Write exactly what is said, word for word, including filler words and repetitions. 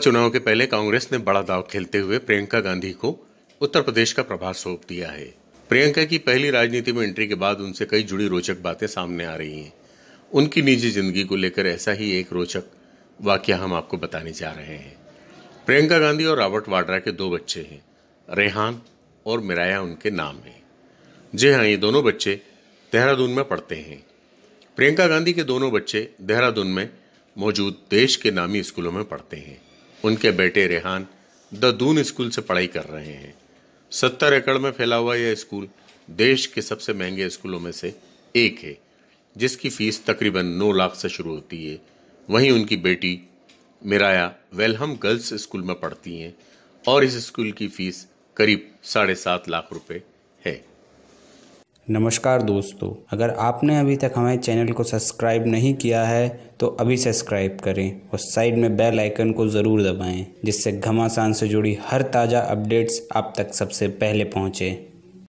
चुनाव के पहले कांग्रेस ने बड़ा दांव खेलते हुए प्रियंका गांधी को उत्तर प्रदेश का प्रभार सौंप दिया है। प्रियंका की पहली राजनीति में एंट्री के बाद उनसे कई जुड़ी रोचक बातें सामने आ रही हैं। उनकी निजी जिंदगी को लेकर ऐसा ही एक रोचक वाकया हम आपको बताने जा रहे हैं। प्रियंका गांधी और रॉबर्ट वाड्रा के दो बच्चे हैं, रेहान और मिराया उनके नाम हैं। जी हाँ, ये दोनों बच्चे देहरादून में पढ़ते हैं। प्रियंका गांधी के दोनों बच्चे देहरादून में मौजूद देश के नामी स्कूलों में पढ़ते हैं। उनके बेटे रेहान द दून स्कूल से पढ़ाई कर रहे हैं। सत्तर एकड़ में फैला हुआ यह स्कूल देश के सबसे महंगे स्कूलों में से एक है, जिसकी फीस तकरीबन नौ लाख से शुरू होती है। वहीं उनकी बेटी मिराया वेलहम गर्ल्स स्कूल में पढ़ती हैं और इस स्कूल की फीस करीब साढ़े सात लाख रुपए है। नमस्कार दोस्तों, अगर आपने अभी तक हमारे चैनल को सब्सक्राइब नहीं किया है तो अभी सब्सक्राइब करें और साइड में बेल आइकन को ज़रूर दबाएं, जिससे घमासान से जुड़ी हर ताज़ा अपडेट्स आप तक सबसे पहले पहुंचे।